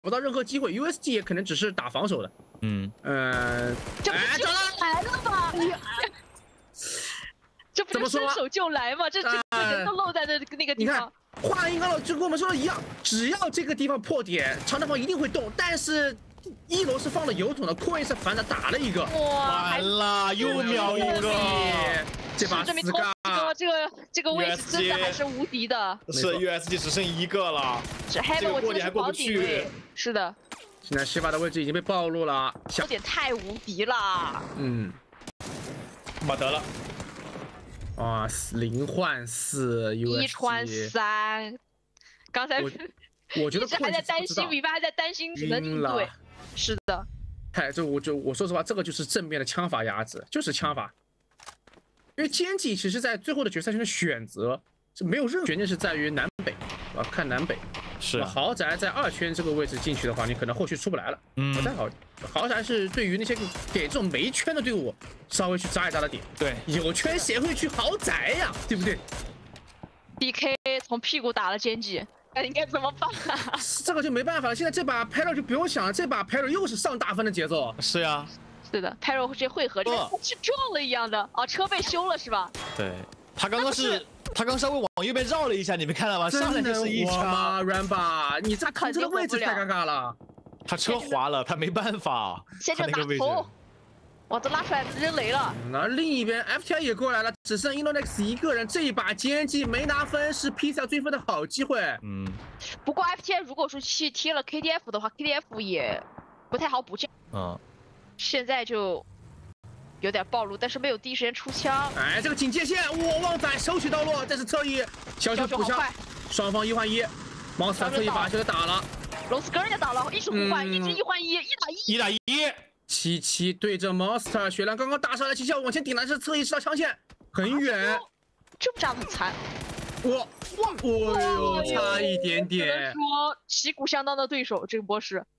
不到任何机会 ，USG 也可能只是打防守的。 这不就来了吗？这不是伸手就来吗？这人都露在那个地方。 话音刚落，就跟我们说的一样，只要这个地方破点，长城方一定会动。但是1楼是放了油桶的，扩音是反的打了一个， 哇， 完了，又秒一个。 这把证明这个位置真的还是无敌的。 是 USG 只剩1个了， 这个过点还过不去。是的。 现在西巴的位置已经被暴露了， 有点太无敌了。 马得了。 哇，0换4 ，1穿3。刚才我觉得一直还在担心，米巴还在担心只能应对。是的。 我说实话，这个就是正面的枪法压制，就是枪法。因为歼击其实在最后的决赛圈的选择是没有任何悬念，是在于南北，看南北。 是豪宅在2圈这个位置进去的话，你可能后续出不来了。不太好。豪宅是对于那些给这种没圈的队伍稍微去扎一扎的点。 对， 有圈谁会去豪宅呀？对不对 ？DK 从屁股打了歼击，那应该怎么办啊？ 这个就没办法了。现在这把 Perro 就不用想了，这把 Perro 又是上大分的节奏。 是呀。 是的 ，Perro 这汇合就跟去撞了一样的啊！车被修了是吧？ 对，他刚稍微往右边绕了一下，你没看到吗？上来就是一枪。Ramba， 你这停车的位置太尴尬了。 他车滑了，他没办法。 先就拿头，哇，这拉出来扔雷了。 那另一边 FTI 也过来了，只剩 Innonex 一个人。这一把歼击没拿分，是 PCS 追分的好机会。 不过 FTI 如果说去贴了 KDF 的话 ，KDF 也不太好补枪。现在就有点暴露，但是没有第一时间出枪。 这个警戒线，我旺仔手起刀落，这是侧翼小补枪，双方1换1，毛斯特意把球打了， 龙斯根也打了，一直互换，一直1换1，1打1，1打1。 77对着 Monster， 血量刚刚打上来，77往前顶，但是侧翼吃到枪线很远， 这不炸得很惨。 哦呦，差一点点。只能说旗鼓相当的对手，这个波是。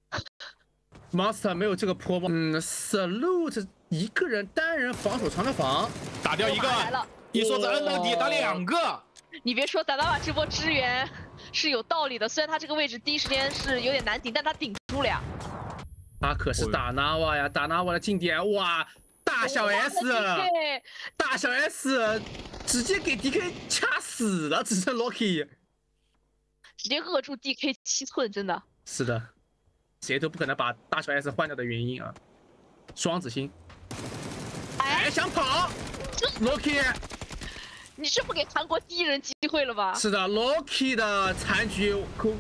Monster 没有这个坡吧？Salute 一个人单人防守长城防， 打掉一个，一梭子摁到底，打2个。 你别说，达达瓦这波支援是有道理的，虽然他这个位置第一时间是有点难顶，但他顶住了呀。 他可是打纳瓦呀，打纳瓦的近点，哇，大小 S， 大小 S 直接给 DK 掐死了，只剩 Loki， 直接扼住 DK 7寸，真的。 是的。谁都不可能把大小 S 换掉的原因啊！双子星，想跑 ，Loki， 你是不给韩国第一人机会了吧？ 是的 ，Loki 的残局，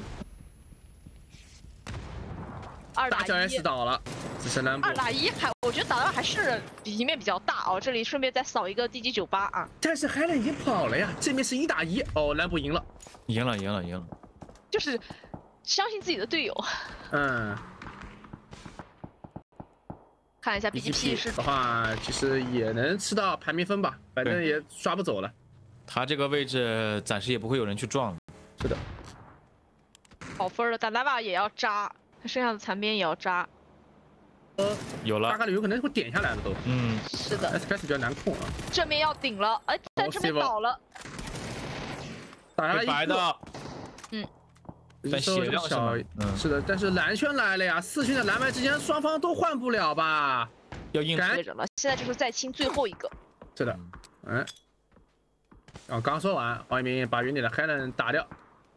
大小 S 倒了，只剩蓝波。 2打1我觉得打到还是赢面比较大哦。这里顺便再扫一个DG 98啊。 但是海伦已经跑了呀，这边是1打1，哦，蓝波赢了， 赢了， 就是。相信自己的队友。看一下 BGP 是的话，其实也能吃到排名分吧，反正也刷不走了。 他这个位置暂时也不会有人去撞。 是的。 好分了，打拉瓦也要扎，他剩下的残边也要扎。 有了， 大概率有可能会点下来的都。 是的。 FPS 比较难控啊。 正面要顶了，但这边倒了。 打下来白的。 但血量小，是的，但是蓝圈来了呀，4圈的蓝白之间双方都换不了吧？ 要硬接着了，现在就是再清最后一个。 是的，刚说完，黄一鸣把原点的 Helen 打掉。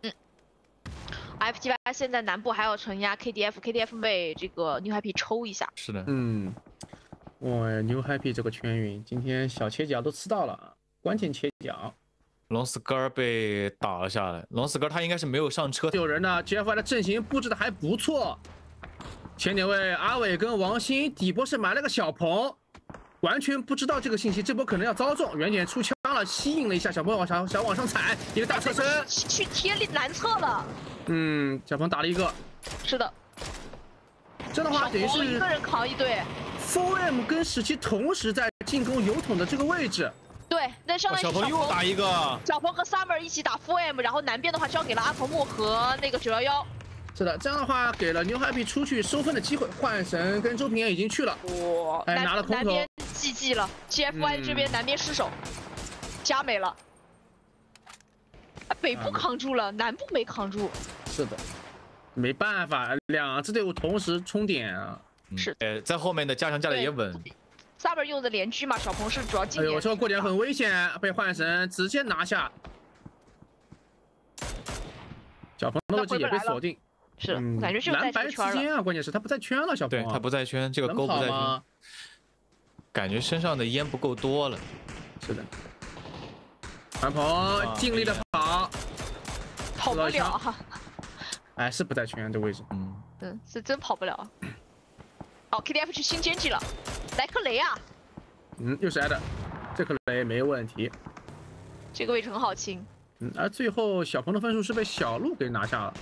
FTY 现在南部还要承压 KDF 被这个 New Happy 抽一下。 是的， 哇 ，New Happy 这个圈运今天小切角都吃到了，关键切角。 龙斯根儿被打了下来，龙斯根他应该是没有上车。 有人呢 ，GFY 的阵型布置的还不错。前点位阿伟跟王鑫底波是埋了个小棚，完全不知道这个信息，这波可能要遭中。远点出枪了，吸引了一下小鹏想往上踩，一个大侧身去贴南侧了。 小鹏打了一个。 是的。 这样的话等于是一个人扛一队。 4M 跟17同时在进攻油桶的这个位置。 对，那相当于小鹏又打一个， 小鹏和 Summer 一起打 4M， 然后南边的话交给了阿童木和那个911。 是的，这样的话给了 New Happy 出去收分的机会。幻神跟周平安已经去了， 哇， 拿了空投。 南边GG了 ，GFY 这边南边失手，加没了。北部扛住了，南部没扛住。 是的， 没办法，两支队伍同时冲点啊。 是， 在后面的加强架的也稳。 Summer 用的连狙嘛，小鹏是主要近点。 哎呦，这个过点很危险，被幻神直接拿下。小鹏的位置也被锁定。 是，感觉就在蓝白之间啊，关键是他不在圈了，小鹏。 对他不在圈，这个钩不在圈。感觉身上的烟不够多了。 是的。蓝鹏尽力的跑， 跑不了哈。 哎，是不在圈这位置。 是真跑不了。好 ，KDF 去新歼击了，来颗雷啊！ 又是挨的，这颗雷没问题。 这个位置很好清。 而最后小鹏的分数是被小鹿给拿下了。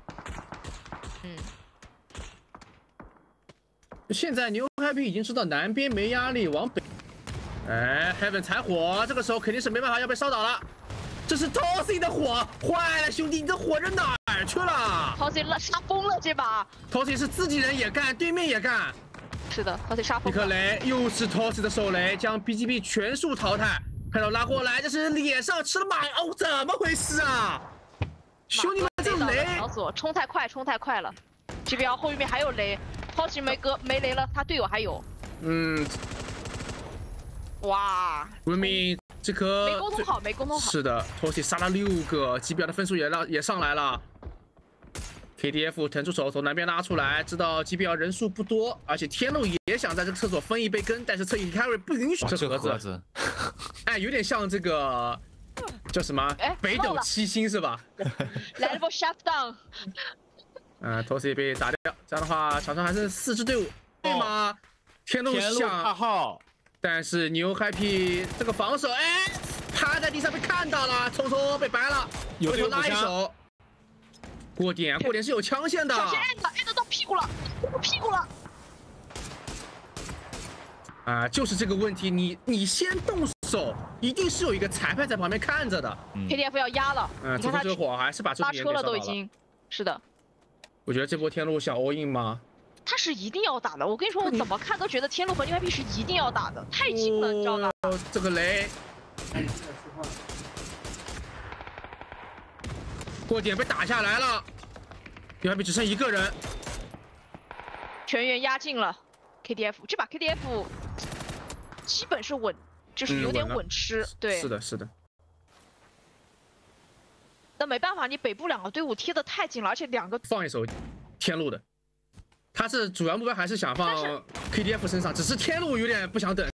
现在牛 happy 已经知道南边没压力，往北。哎 ，Heaven 踩火，这个时候肯定是没办法要被烧倒了。这是 Tossy 的火，坏了，兄弟，你这火扔哪儿去了 ？Tossy 杀疯了这把。 Tossy 是自己人也干，对面也干。 是的 ，Tossy 杀疯了。 一颗雷，又是 Tossy 的手雷，将 BGB 全数淘汰。看到拉过来，这是脸上吃了马哦，怎么回事啊？兄弟们，这雷！ 冲太快，冲太快了。这边后面还有雷 ，Tossy 没雷了，他队友还有。哇！ 文明这颗没沟通好，没沟通好。 是的 ，Tossy 杀了6个，机标的分数也上来了。KDF 腾出手从南边拉出来，知道机标人数不多，而且天路也想在这个厕所分一杯羹，但是侧翼 carry 不允许。这盒子，哎，有点像这个叫什么？北斗七星是吧？ 来了波 shutdown。 Tossy 被打掉，这样的话场上还是4支队伍，对吗？天路想 2号。 但是牛 happy 这个防守，哎，趴在地上被看到了，匆匆被白了，回头拉一手。过点是有枪线的。 小心挨到屁股了，屁股了。 啊，就是这个问题，你先动手，一定是有一个裁判在旁边看着的。 KDF 要压了，你看他这火还是把拉车了都已经。是的。 我觉得这波天路想 all in 吗？ 他是一定要打的，我跟你说，我怎么看都觉得天路和牛 happy 是一定要打的，太近了，你知道吗？ 这个雷，过点被打下来了，牛 happy 只剩1个人， 全员压进了 KDF， 这把 KDF 基本是稳，就是有点稳吃，对， 是的，是的。 那没办法，你北部2个队伍贴得太近了，而且2个放一手天路的。他是主要目标还是想放 KDF 身上，只是天路有点不想等。